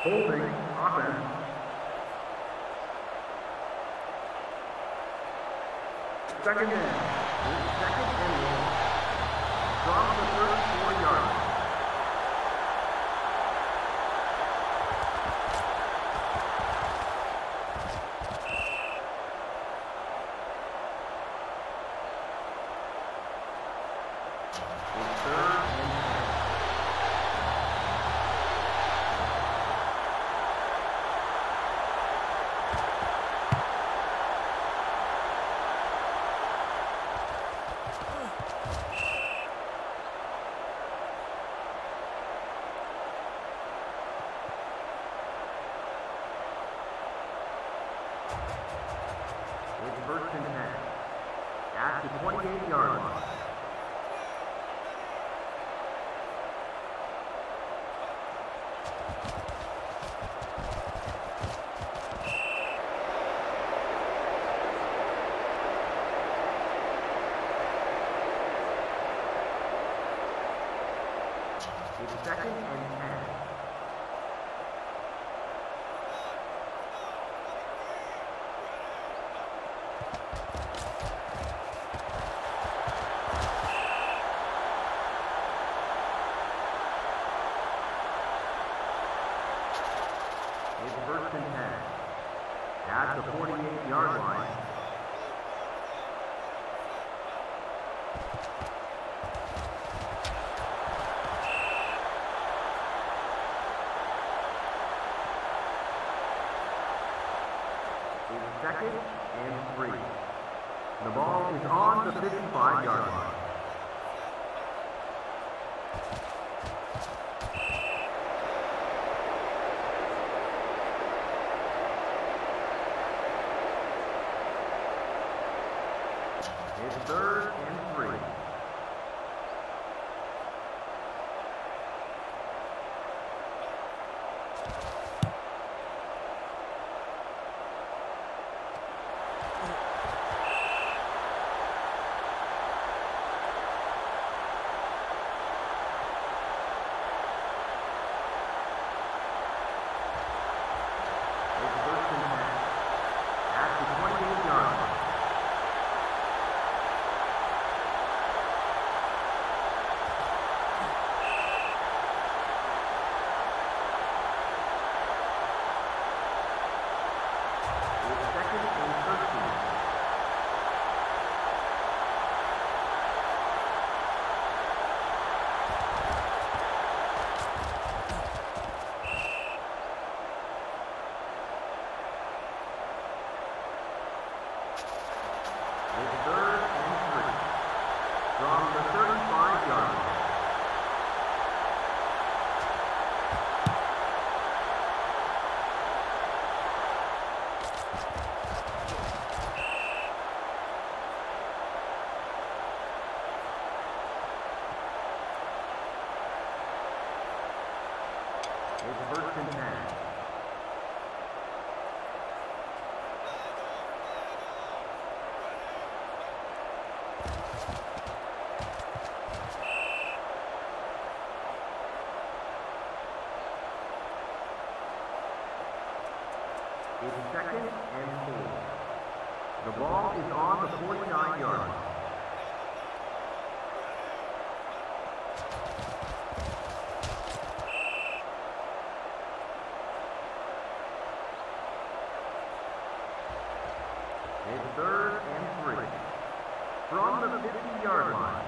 Holding offense. Second in. Second and long. From the 34-yard line. First and 10 at the 28-yard line. It's second and 10. First and 10 at the 48-yard line. It's second and 3. The ball is on the 55-yard line. It's third and 3. It's first and 10 at the 28-yard line. It's third and 3 from the 35-yard line. It's first and 10. It's second and 4. The ball is on the 49-yard line. It's third and 3 from the 50-yard line.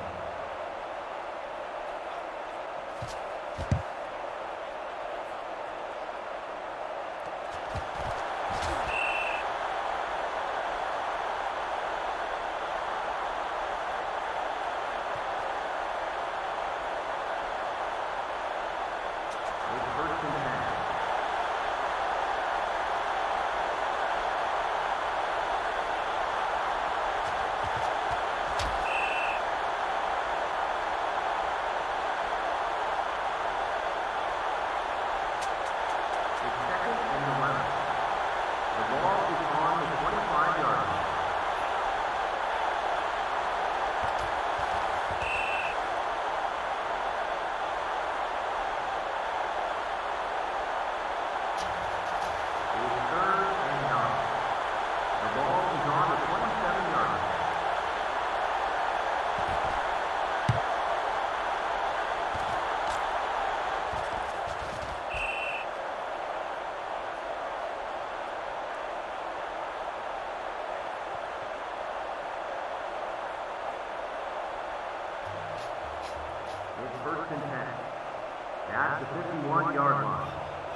at the 51-yard line.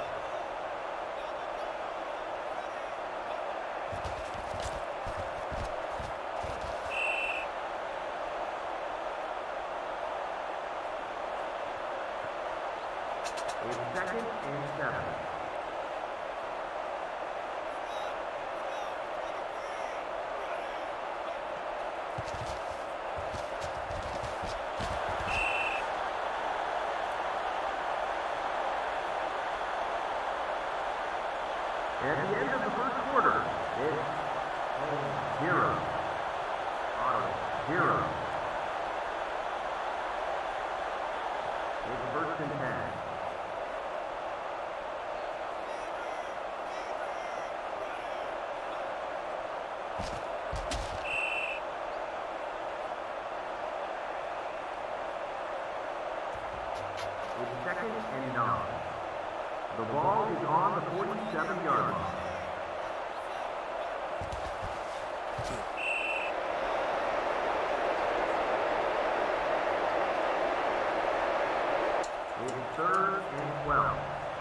It's 2nd and 7. At the end of the first quarter, it's 0. Ottawa 0. It's 1st and 10. It's 2nd and 9. The ball is on the 47-yard line. It's 3rd and 12.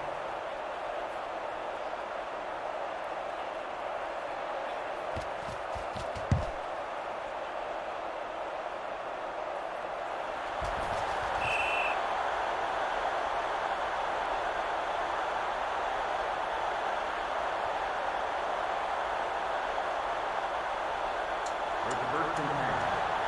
It's 1st and 10.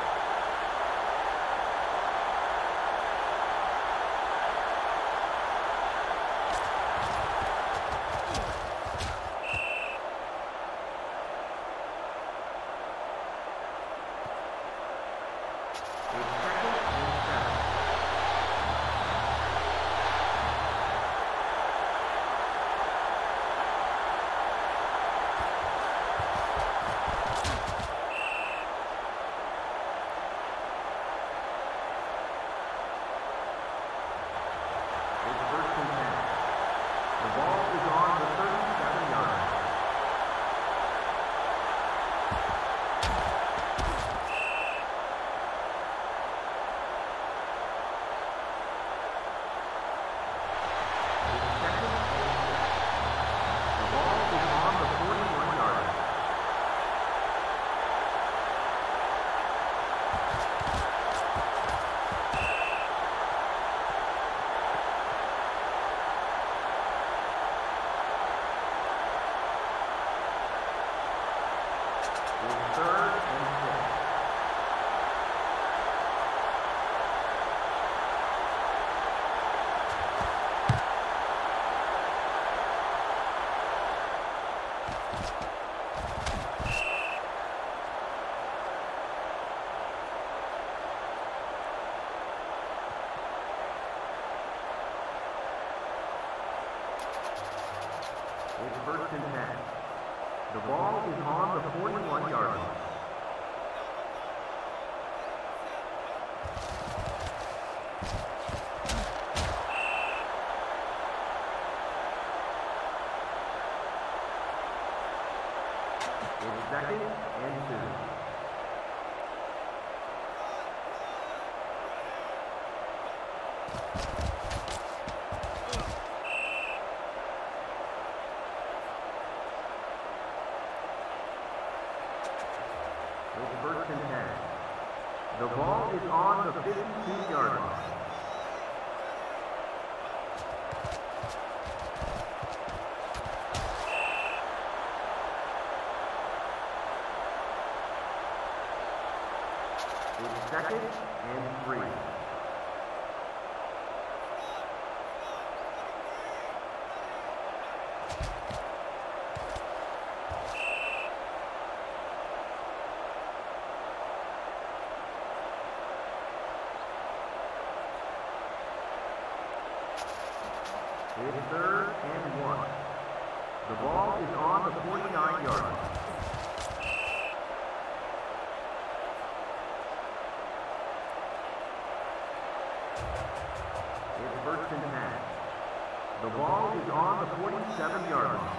It's 1st and 10. The ball is on the 41-yard line. It's 2nd and 2. It's 1st and 10. The ball is on the 52-yard line. It's 2nd and 3. It's 3rd and 1. The ball is on the 49-yard line. It's 1st and 10. The ball is on the 47-yard line.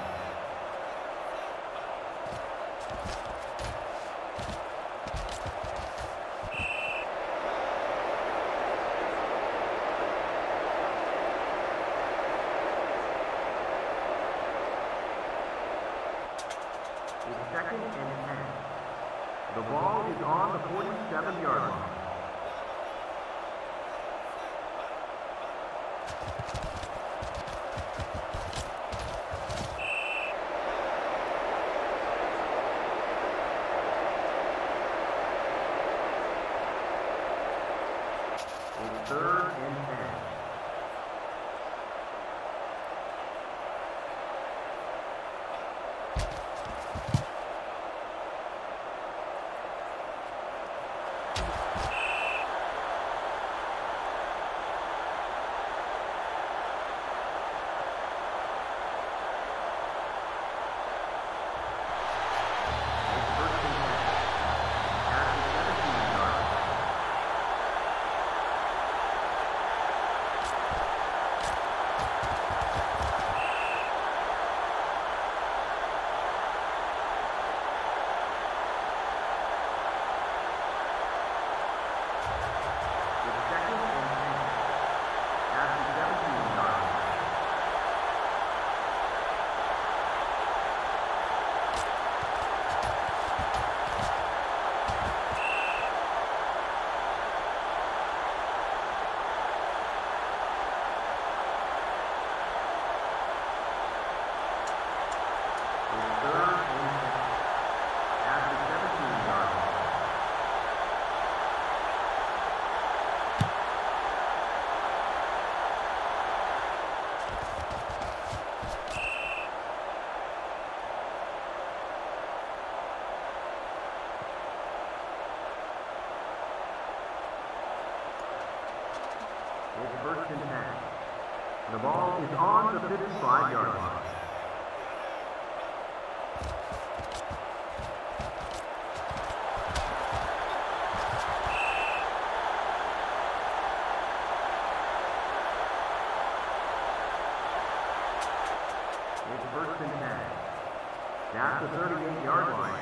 second and 10. The ball is on the 47-yard line. It's third and 10. It's first and 10. The ball is on the 55-yard line. It's first and 10. That's the 38-yard line.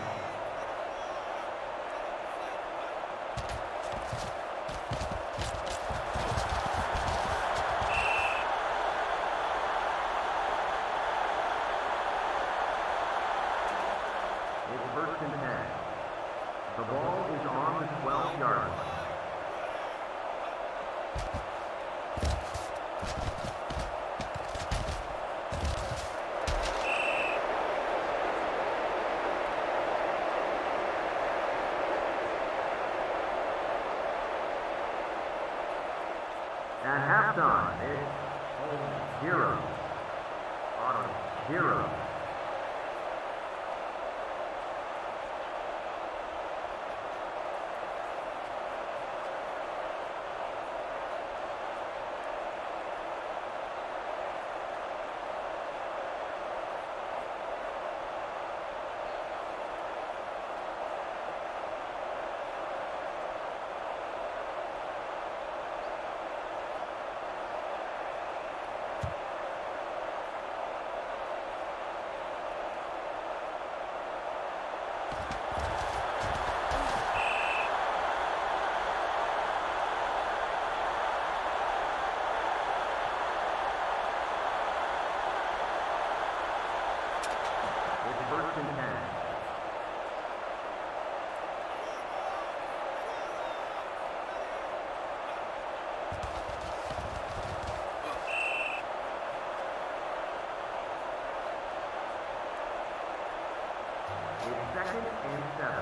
First and 10. The ball is on the 12-yard line. At halftime, it's 0. Ottawa 0. First and 10. It's second and 7.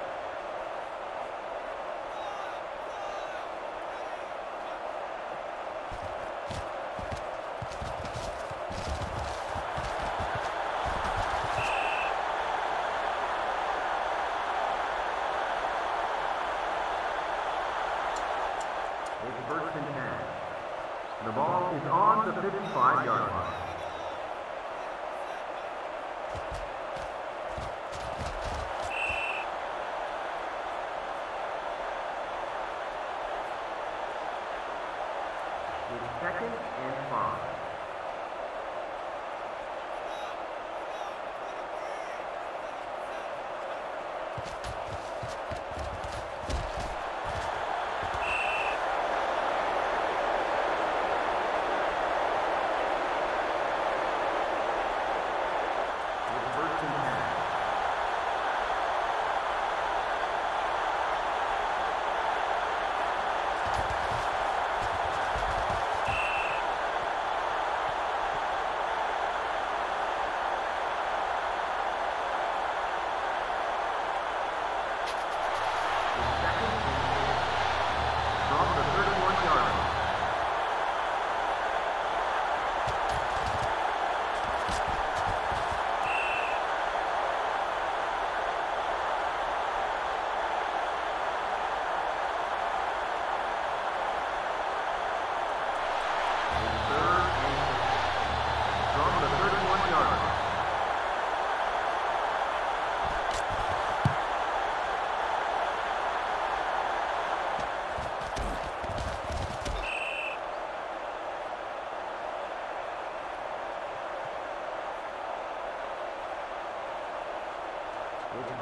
It's first and 10. The ball is on the 55-yard line. It's second and 5.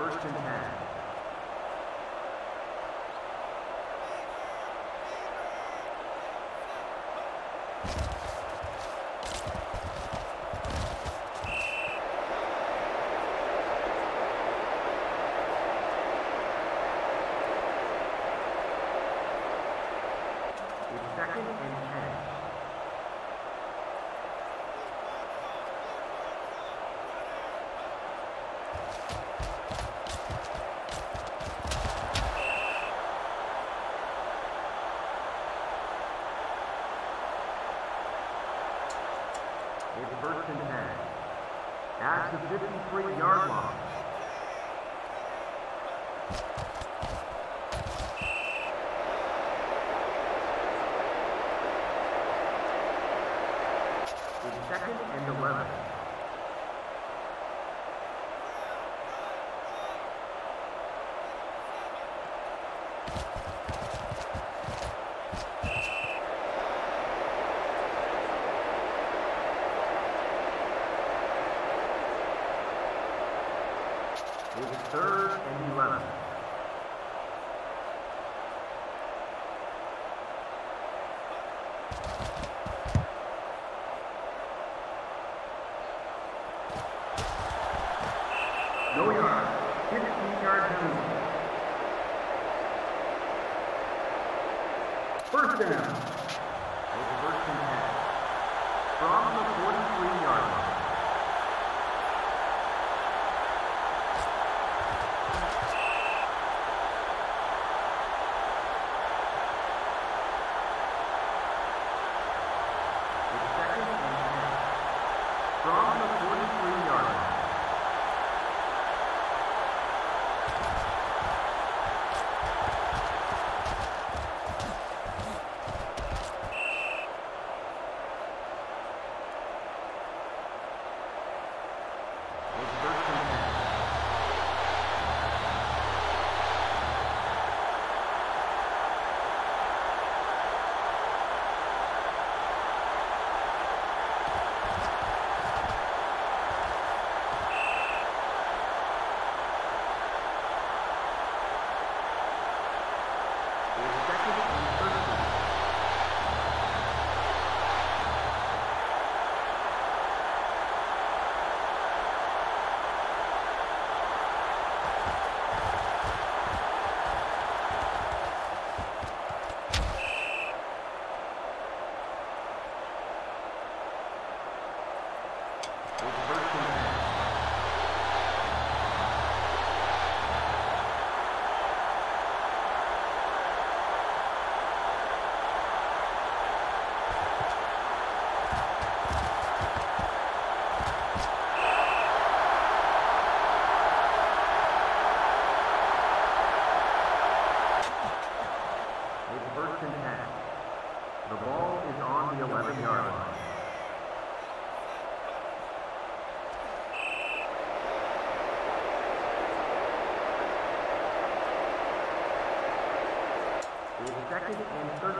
first and 10. Second and 10. It's first and 10. At the 53-yard line. Second and 11. It's third and 11. No yard, 15-yard penalty. First down. It's first and 10. From the 43-yard line. It's second and 10. From the 43-yard line. First and 10. The ball is on the 11-yard line. It's second and 13.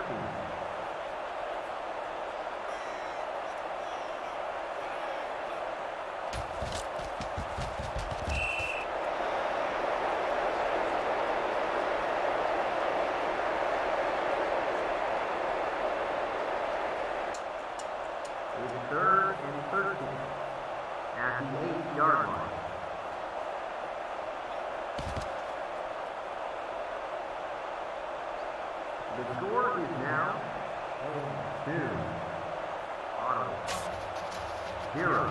It's third and 13 at the 8-yard line. The score is now 2. Ottawa 0.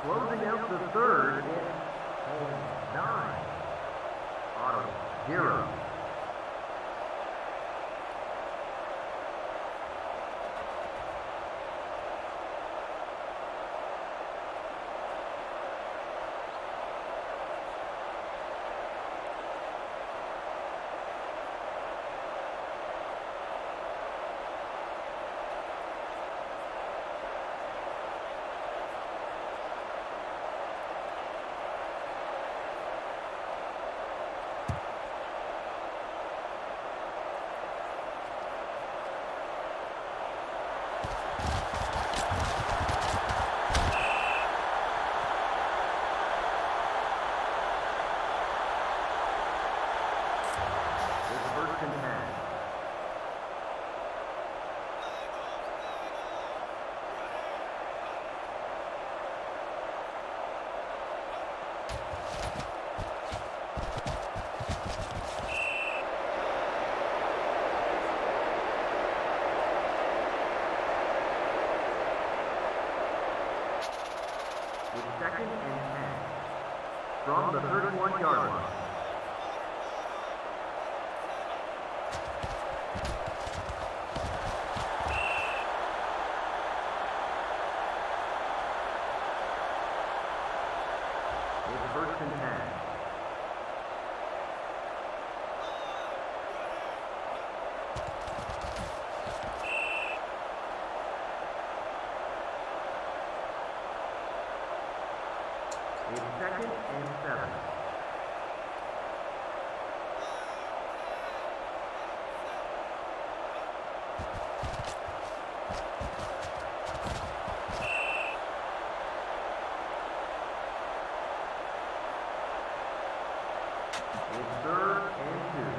Closing out the third, it's 9. Ottawa, 0. Second and 10 from the 31-yard line. It's first and 10. It's second and 7. It's third and 2.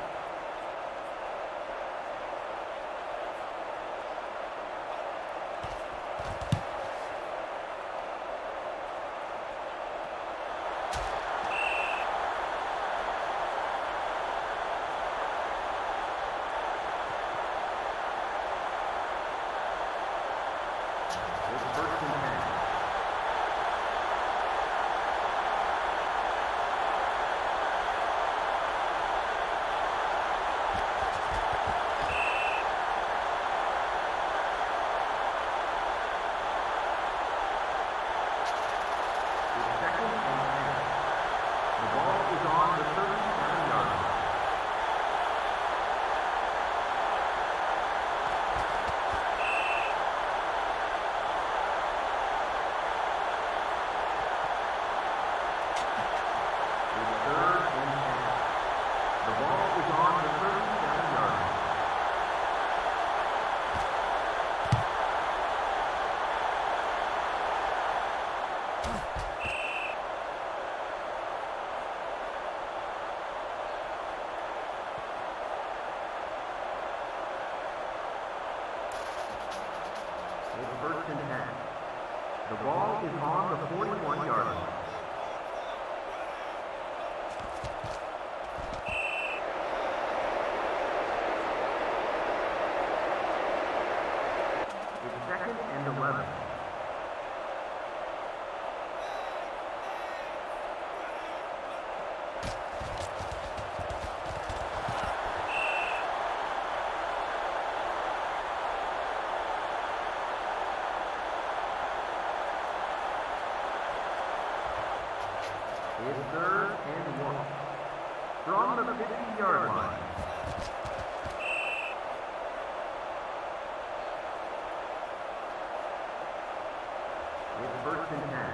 First and 10. The ball is on the 41-yard line. It's second and 11. It's third and 1 from the 50-yard line. It's first and 10.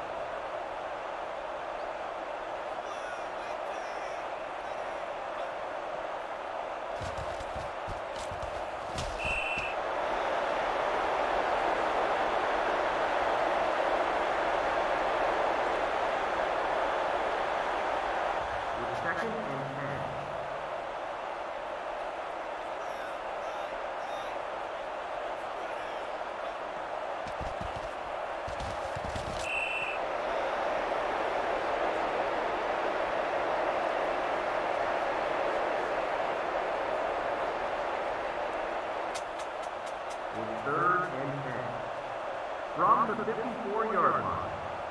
Second and 10. It's third and 10 from the 54-yard line.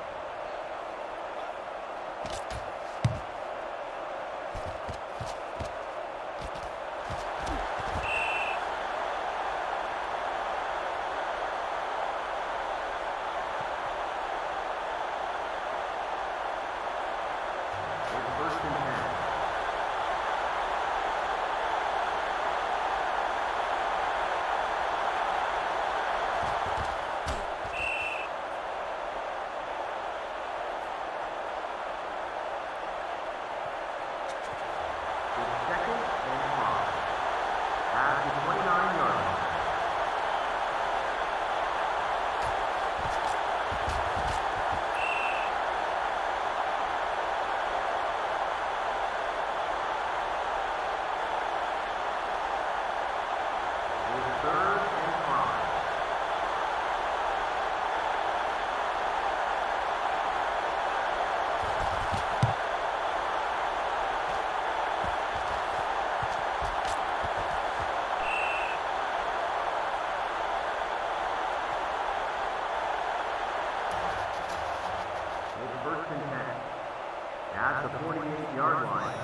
line.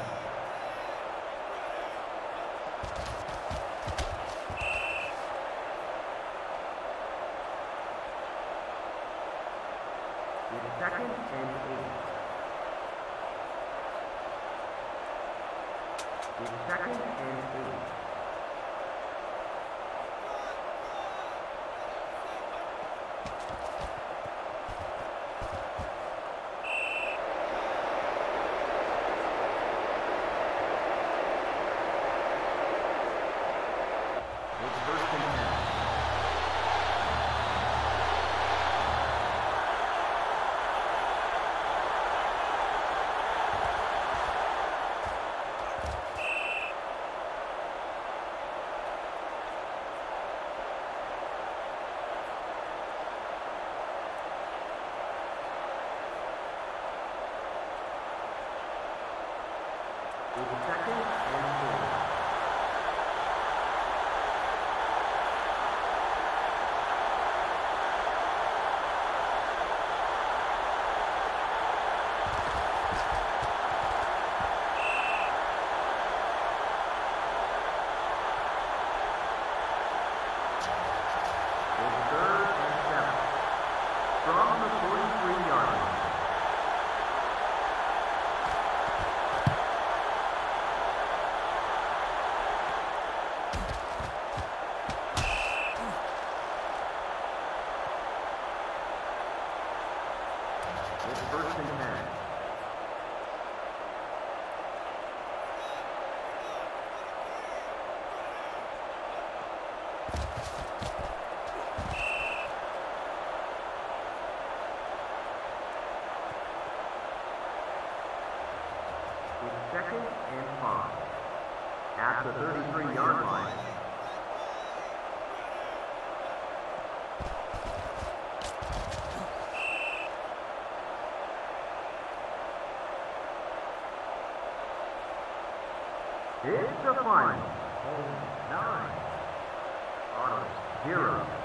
It's 2nd and 8. It's 2nd and 8. It's 2nd and 4. It's 3rd and 7. From the 43-yard line. It's 1st and 10. It's 2nd and 5. At the 33-yard line. It's the final. 9. Ottawa 0.